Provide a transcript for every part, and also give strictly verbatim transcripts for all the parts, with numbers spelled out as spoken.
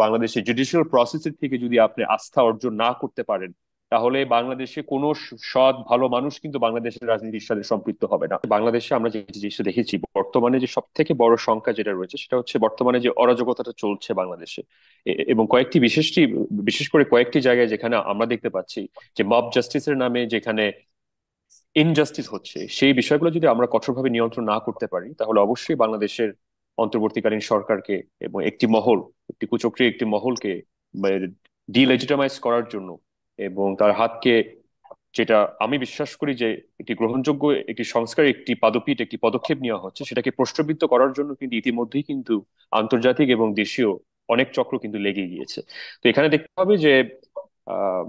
বাংলাদেশের জুডিশিয়াল প্রসেসের থেকে যদি আপনি আস্থা অর্জন না করতে পারেন, তাহলে বাংলাদেশে কোনো স- সৎ ভালো মানুষ কিন্তু বাংলাদেশের রাজনীতির সাথে সম্পৃক্ত হবে না। বাংলাদেশে আমরা যে জিনিসটা দেখেছি, বর্তমানে যে সব থেকে বড় সংখ্যা যেটা রয়েছে সেটা হচ্ছে বর্তমানে যে অরাজকতাটা চলছে বাংলাদেশে। এ- এবং কয়েকটি বিশেষটি বিশেষ করে কয়েকটি জায়গায় যেখানে আমরা দেখতে পাচ্ছি যে মব জাস্টিসের নামে যেখানে ইনজাস্টিস হচ্ছে, সেই বিষয়গুলো যদি আমরা কঠোরভাবে নিয়ন্ত্রণ না করতে পারি, তাহলে অবশ্যই বাংলাদেশের অন্তর্বর্তীকালীন সরকারকে এবং একটি মহল, একটি কুচক্রী একটি মহলকে ডিলেজিটামাইজ করার জন্য এবং তার হাতকে, যেটা আমি বিশ্বাস করি যে একটি গ্রহণযোগ্য একটি সংস্কার, একটি পাদপীঠ, একটি পদক্ষেপ নেওয়া হচ্ছে, সেটাকে প্রশ্নবিদ্ধ করার জন্য কিন্তু ইতিমধ্যেই কিন্তু আন্তর্জাতিক এবং দেশীয় অনেক চক্র কিন্তু লেগে গিয়েছে। তো এখানে দেখতে হবে যে আহ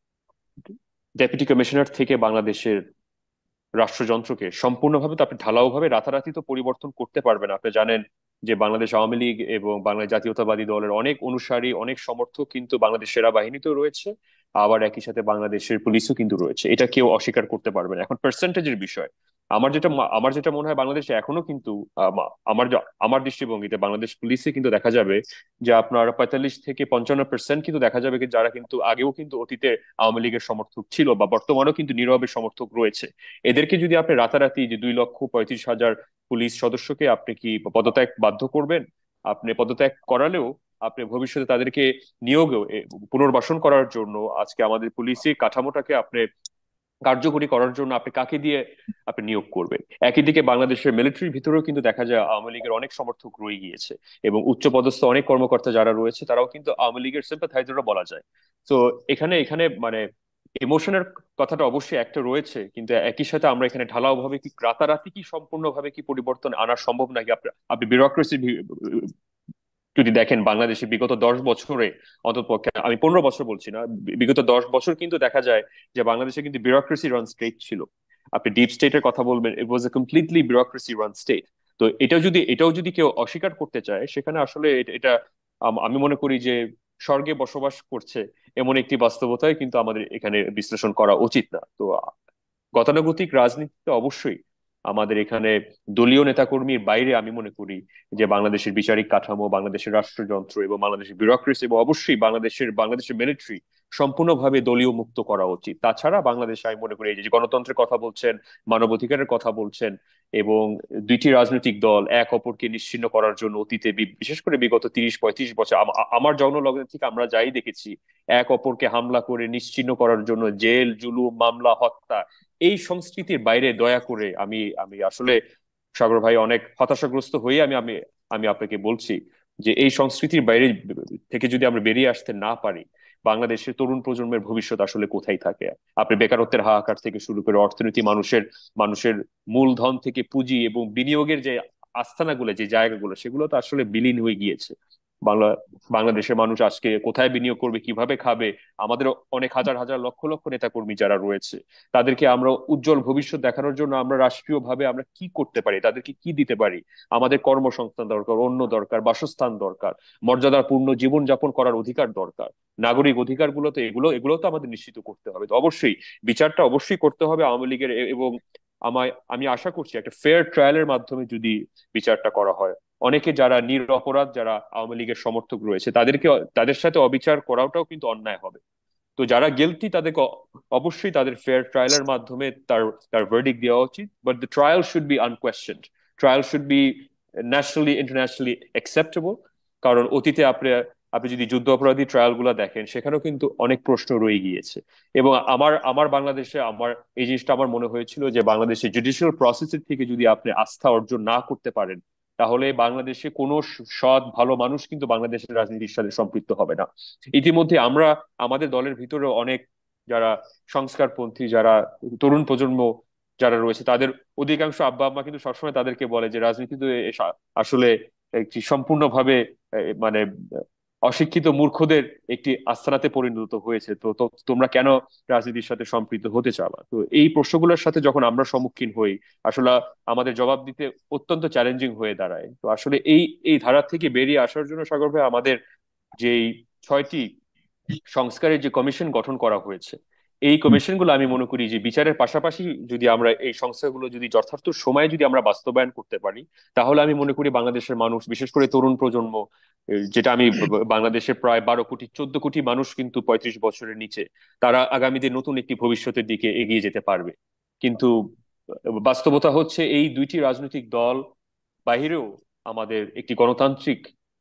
ডেপুটি কমিশনার থেকে বাংলাদেশের রাষ্ট্রযন্ত্রকে সম্পূর্ণভাবে তো আপনি ঢালাওভাবে রাতারাতি তো পরিবর্তন করতে পারবেন না। আপনি জানেন যে বাংলাদেশ আওয়ামী লীগ এবং বাংলাদেশ জাতীয়তাবাদী দলের অনেক অনুসারী, অনেক সমর্থক কিন্তু বাংলাদেশ সেনাবাহিনীতেও রয়েছে, আবার একই সাথে বাংলাদেশের পুলিশও কিন্তু রয়েছে। এটা কেউ অস্বীকার করতে পারবে না। এখন পার্সেন্টেজের বিষয়, আমার যেটা আমার যেটা মনে হয়, বাংলাদেশে এখনো কিন্তু আম, আমার যা- আমার দৃষ্টিভঙ্গিতে বাংলাদেশ পুলিশে কিন্তু দেখা যাবে যে আপনার পঁয়তাল্লিশ থেকে পঞ্চান্ন পার্সেন্ট কিন্তু দেখা যাবে কি যারা কিন্তু আগেও কিন্তু অতীতে আওয়ামী লীগের সমর্থক ছিল বা বর্তমানেও কিন্তু নীরবে সমর্থক রয়েছে। এদেরকে যদি আপনি রাতারাতি যে দুই লক্ষ পঁয়ত্রিশ হাজার পুলিশ সদস্যকে আপনি কি পদত্যাগ বাধ্য করবেন? আপনি পদত্যাগ করালেও আপনি ভবিষ্যতে তাদেরকে নিয়োগেও এ, পুনর্বাসন করার জন্য আজকে আমাদের পুলিশি কাঠামোটাকে আপনি কার্যকরী করার জন্য আপনি কাকে দিয়ে আপনি নিয়োগ করবেন? একই দিকে বাংলাদেশের মিলিটারির ভিতরেও কিন্তু দেখা যায় আওয়ামী লীগের অনেক সমর্থক রয়ে গিয়েছে এবং উচ্চপদস্থ অনেক কর্মকর্তা যারা রয়েছে তারাও কিন্তু আওয়ামী লীগের সিম্পাথাইজারও বলা যায়। তো এখানে এখানে মানে ইমোশনের কথাটা অবশ্যই একটা রয়েছে, কিন্তু একই সাথে আমরা এখানে ঢালাও ভাবে কি রাতারাতি কি সম্পূর্ণভাবে কি পরিবর্তন আনা সম্ভব নাকি? আপনি আপনি বিউরোক্রেসি যদি দেখেন বাংলাদেশে বিগত দশ বছরে, অন্ততপক্ষে আমি পনেরো বছর বলছি না, বি- বিগত দশ বছর কিন্তু দেখা যায় যে বাংলাদেশে কিন্তু বিউরোক্রেসি রান স্টেট ছিল। আপনি ডিপ স্টেটের কথা বলবেন, it was a completely bureaucracy run state. তো এটাও যদি এটাও যদি কেউ অস্বীকার করতে চায়, সেখানে আসলে এটা এটা আম- আমি মনে করি যে স্বর্গে বসবাস করছে এমন একটি বাস্তবতায় কিন্তু আমাদের এখানে বিশ্লেষণ করা উচিত না। তো গতানুগতিক রাজনীতিতে অবশ্যই আমাদের এখানে দলীয় নেতাকর্মীর বাইরে আমি মনে করি যে বাংলাদেশের বিচারিক কাঠামো, বাংলাদেশের রাষ্ট্রযন্ত্র এবং বাংলাদেশের বিউরোক্রেসি এবং অবশ্যই বাংলাদেশের বাংলাদেশের মিলিটারি সম্পূর্ণভাবে দলীয় মুক্ত করা উচিত। তাছাড়া বাংলাদেশে আমি মনে করি এই যে গণতন্ত্রের কথা বলছেন, মানবাধিকারের কথা বলছেন, এবং দুইটি রাজনৈতিক দল এক অপরকে নিশ্চিহ্ন করার জন্য অতীতে বি- বিশেষ করে বিগত তিরিশ পঁয়ত্রিশ বছর আম- আমার জন্মলগ্ন থেকে আমরা যাই দেখেছি, এক অপরকে হামলা করে নিশ্চিহ্ন করার জন্য জেল, জুলুম, মামলা, হত্যা, এই সংস্কৃতির বাইরে দয়া করে আমি আমি আসলে সাগর ভাই অনেক হতাশাগ্রস্ত হয়ে আমি আমি আমি আপনাকে বলছি যে এই সংস্কৃতির বাইরে থেকে যদি আমরা বেরিয়ে আসতে না পারি, বাংলাদেশের তরুণ প্রজন্মের ভবিষ্যৎ আসলে কোথায় থাকে? আপনি বেকারত্বের হাহাকার থেকে শুরু করে অর্থনীতি, মানুষের মানুষের মূলধন থেকে পুঁজি এবং বিনিয়োগের যে আস্তানাগুলো, যে জায়গাগুলো, সেগুলো তো আসলে বিলীন হয়ে গিয়েছে। বাংলা বাংলাদেশের মানুষ আজকে কোথায় বিনিয়োগ করবে, কিভাবে খাবে? আমাদের অনেক হাজার হাজার লক্ষ লক্ষ নেতাকর্মী যারা রয়েছে, তাদেরকে আমরা উজ্জ্বল ভবিষ্যৎ দেখানোর জন্য আমরা রাষ্ট্রীয়ভাবে আমরা কি করতে পারি, তাদেরকে কি দিতে পারি? আমাদের কর্মসংস্থান দরকার, অন্য দরকার, বাসস্থান দরকার, মর্যাদাপূর্ণ জীবন যাপন করার অধিকার দরকার, নাগরিক অধিকারগুলো তো এগুলো এগুলো তো আমাদের নিশ্চিত করতে হবে। তো অবশ্যই বিচারটা অবশ্যই করতে হবে আওয়ামী লীগের এ- এবং আমায় আমি আশা করছি একটা ফেয়ার ট্রায়ালের মাধ্যমে যদি বিচারটা করা হয়, অনেকে যারা নিরপরাধ, যারা আওয়ামী লীগের সমর্থক রয়েছে, তাদেরকে তাদের সাথে অবিচার করাটাও কিন্তু অন্যায় হবে। তো যারা গিলটি তাদেরকে অ- অবশ্যই তাদের ফেয়ার ট্রায়ালের মাধ্যমে তার তার ভার্ডিক্ট দেওয়া উচিত, but the trial should be unquestioned. Trial should be nationally internationally acceptable. কারণ অতীতে আপনি আপনি যদি যুদ্ধ অপরাধী ট্রায়াল গুলা দেখেন, সেখানেও কিন্তু অনেক প্রশ্ন রয়ে গিয়েছে। এবং আমার আমার বাংলাদেশে আমার এই জিনিসটা আমার মনে হয়েছিল যে বাংলাদেশের জুডিশিয়াল প্রসেসের থেকে যদি আপনি আস্থা অর্জন না করতে পারেন, তাহলে বাংলাদেশে কোনো স- সৎ ভালো মানুষ কিন্তু বাংলাদেশের রাজনীতির সাথে সম্পৃক্ত হবে না। ইতিমধ্যে আমরা আমাদের দলের ভিতরে অনেক যারা সংস্কারপন্থী, যারা তরুণ প্রজন্ম যারা রয়েছে, তাদের অধিকাংশ আব্বা আম্মা কিন্তু সবসময় তাদেরকে বলে যে রাজনীতি তো এ- আসলে একটি সম্পূর্ণভাবে এ, মানে অশিক্ষিত মূর্খদের একটি আস্তানাতে পরিণত হয়েছে। তো তো তোমরা কেন রাজনীতির সাথে সম্পৃক্ত হতে চাও? তো এই প্রশ্নগুলোর সাথে যখন আমরা সম্মুখীন হই, আসলে আমাদের জবাব দিতে অত্যন্ত চ্যালেঞ্জিং হয়ে দাঁড়ায়। তো আসলে এই এই ধারা থেকে বেরিয়ে আসার জন্য সাগর ভাই আমাদের যেই ছয়টি সংস্কারের যে কমিশন গঠন করা হয়েছে, এই কমিশনগুলো আমি মনে করি যে বিচারের পাশাপাশি যদি আমরা এই সংস্থাগুলো যদি যথার্থ সময়ে যদি আমরা বাস্তবায়ন করতে পারি, তাহলে আমি মনে করি বাংলাদেশের মানুষ, বিশেষ করে তরুণ প্রজন্ম, এ, যেটা আমি ব- ব- বাংলাদেশের প্রায় বারো কোটি, চোদ্দ কোটি মানুষ কিন্তু পঁয়ত্রিশ বছরের নিচে, তারা আগামীতে নতুন একটি ভবিষ্যতের দিকে এগিয়ে যেতে পারবে। কিন্তু বাস্তবতা হচ্ছে এই দুইটি রাজনৈতিক দল বাহিরেও আমাদের একটি গণতান্ত্রিক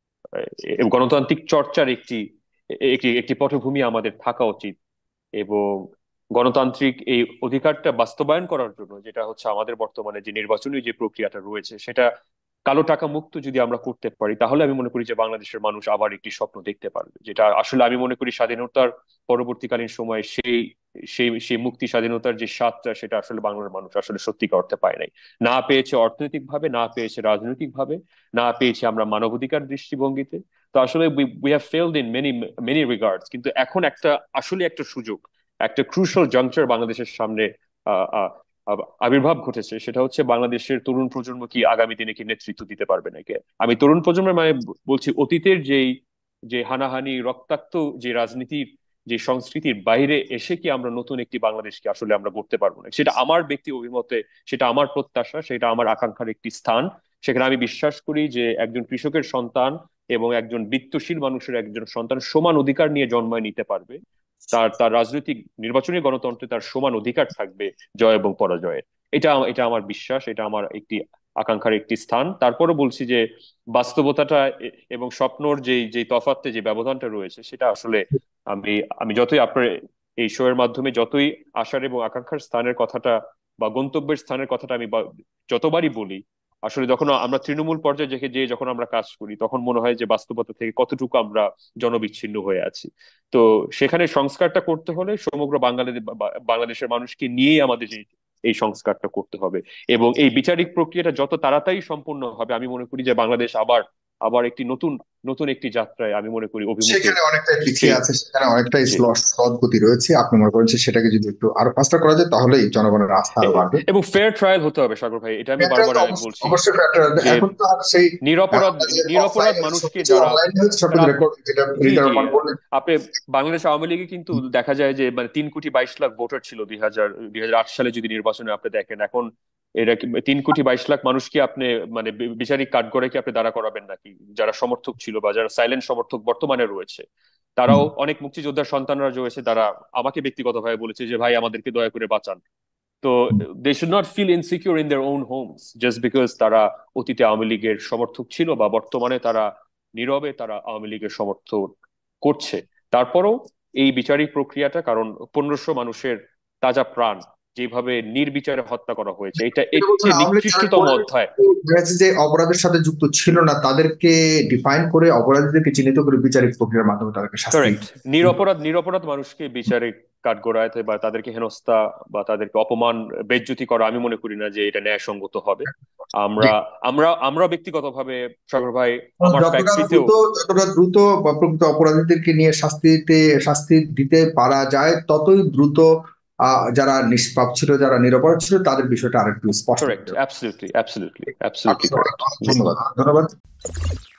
আহ, গণতান্ত্রিক চর্চার একটি একটি একটি পটভূমি আমাদের থাকা উচিত। এবং গণতান্ত্রিক এই অধিকারটা বাস্তবায়ন করার জন্য, যেটা হচ্ছে আমাদের বর্তমানে যে নির্বাচনী যে প্রক্রিয়াটা রয়েছে, সেটা কালো টাকা মুক্ত যদি আমরা করতে পারি, তাহলে আমি মনে করি যে বাংলাদেশের মানুষ আবার একটি স্বপ্ন দেখতে পারবে, যেটা আসলে আমি মনে করি স্বাধীনতার পরবর্তীকালীন সময়ে সেই সেই সেই মুক্তি, স্বাধীনতার যে স্বাদটা, সেটা আসলে বাংলার মানুষ আসলে সত্যিকার অর্থে পায় নাই। না পেয়েছে অর্থনৈতিক ভাবে, না পেয়েছে রাজনৈতিক ভাবে, না পেয়েছে আমরা মানবাধিকার দৃষ্টিভঙ্গিতে। তো আসলে we have failed in many many regards. কিন্তু এখন একটা আসলে একটা সুযোগ, একটা ক্রুশাল জাংচার বাংলাদেশের সামনে আহ, আহ, আহ, আবির্ভাব ঘটেছে। সেটা হচ্ছে বাংলাদেশের তরুণ প্রজন্ম কি আগামী দিনে কি নেতৃত্ব দিতে পারবে নাকি। আমি তরুণ প্রজন্মের মানে বলছি অতীতের যেই যে হানাহানি, রক্তাক্ত যে রাজনীতির যে সংস্কৃতির বাইরে এসে কি আমরা নতুন একটি বাংলাদেশকে আসলে আমরা গড়তে পারবো না, সেটা আমার ব্যক্তি অভিমতে, সেটা আমার প্রত্যাশা, সেটা আমার আকাঙ্ক্ষার একটি স্থান। সেখানে আমি বিশ্বাস করি যে একজন কৃষকের সন্তান এবং একজন বিত্তশীল মানুষের একজন সন্তান সমান অধিকার নিয়ে জন্মায় নিতে পারবে। তার তার রাজনৈতিক নির্বাচনী গণতন্ত্রে তার সমান অধিকার থাকবে জয় এবং পরাজয়ের। এটা আম- এটা আমার বিশ্বাস, এটা আমার একটি আকাঙ্ক্ষার একটি স্থান। তারপরে বলছি যে বাস্তবতাটা এ- এবং স্বপ্নর যে যে তফাৎতে যে ব্যবধানটা রয়েছে, সেটা আসলে আমি আমি যতই আপনার এই শো এর মাধ্যমে যতই আশার এবং আকাঙ্ক্ষার স্থানের কথাটা বা গন্তব্যের স্থানের কথাটা আমি বা- যতবারই বলি, আসলে যখন আমরা তৃণমূল পর্যায়ে যে যে যখন আমরা কাজ করি, তখন মনে হয় যে বাস্তবতা থেকে কতটুকু আমরা জনবিচ্ছিন্ন হয়ে আছি। তো সেখানে সংস্কারটা করতে হলে সমগ্র বাঙালি বা- বাংলাদেশের মানুষকে নিয়েই আমাদের এই এই সংস্কারটা করতে হবে। এবং এই বিচারিক প্রক্রিয়াটা যত তাড়াতাড়ি সম্পূর্ণ হবে, আমি মনে করি যে বাংলাদেশ আবার আবার একটি নতুন নতুন একটি যাত্রায় আমি মনে করি অভিমুখে সেখানে অনেকটাই পিছিয়ে সেই আছে, সেখানে অনেকটাই যে স্লট স্লট গতি রয়েছে। আপনি মনে করেন যে সেটাকে যদি একটু আরো ফাস্টার করা যায় তাহলেই জনগণের আস্থা আরো এ- এ- বাড়বে? এবং ফেয়ার ট্রায়াল হতে হবে সাগর ভাই, এটা আমি ফ্যাক্টর বারবার তো আগে অবশ্যই বলছি অবশ্যই ফ্যাক্টর। যে এখন তো আর সেই আহ, নিরপরাধ আমরা যে নিরপরাধ অফলাইনে মানুষকে সবকিছু যারা অনলাইন হচ্ছে, তারা সবকিছু রেকর্ড, যেটা জি রিটার জি বললেন। আপনি বাংলাদেশ আওয়ামী লীগে কিন্তু দেখা যায় যে মানে তিন কোটি বাইশ লাখ ভোটার ছিল দুই হাজার দুই হাজার আট সালে, যদি নির্বাচনে আপনি দেখেন এখন এরা কি- তিন কোটি বাইশ লাখ মানুষকে আপনি মানে বি- বিচারিক কাঠগড়ায় কি আপনি দাঁড়া করাবেন নাকি? যারা সমর্থক ছিল বা যারা সাইলেন্ট সমর্থক বর্তমানে রয়েছে, তারাও অনেক মুক্তিযোদ্ধার সন্তানরা রয়েছে, তারা আমাকে ব্যক্তিগতভাবে বলেছে যে ভাই আমাদেরকে দয়া করে বাঁচান। তো they should not feel insecure in their own homes just because তারা অতীতে আওয়ামী লীগের সমর্থক ছিল বা বর্তমানে তারা নীরবে তারা আওয়ামী লীগের সমর্থন করছে। তারপরও এই বিচারিক প্রক্রিয়াটা, কারণ পনেরোশো মানুষের তাজা প্রাণ যেভাবে নির্বিচারে হত্যা করা হয়েছে, এটা এর যেটা বলছেন চেয়ে আওয়ামী লীগ যারা নিকৃষ্টতম করবে, অধ্যায়। দেখা যাচ্ছে যে অপরাধের সাথে যুক্ত ছিল না তাদেরকে ডিফাইন করে, অপরাধীদেরকে চিহ্নিত করে বিচারিক প্রক্রিয়ার মাধ্যমে তাদেরকে শাস্তি। কারেক্ট। নিরপরাধ নিরপরাধ মানুষকে বিচারিক কাঠগড়ায় বা তাদেরকে হেনস্থা বা তাদেরকে অপমান, বেইজ্জতি করা, আমি মনে করি না যে এটা ন্যায়সঙ্গত হবে। জি। আমরা আমরা আমরা ব্যক্তিগতভাবে সাগর ভাই, এবং আমার যতটা ফ্যাক্টরিতেও দ্রুত যতটা দ্রুত বা প্রকৃত অপরাধীদেরকে নিয়ে শাস্তিতে শাস্তি দিতে পারা যায়, ততই দ্রুত আহ, যারা নিষ্পাপ ছিল, যারা নিরপরাধ ছিল, তাদের বিষয়টা আরেকটু স্পষ্ট কারেক্ট, হতে হবে। অ্যাবসলিউটলি অ্যাবসলিউটলি অ্যাবসলিউটলি আপনাকে অনেক কারেক্ট। অনেক জি। ধন্যবাদ ধন্যবাদ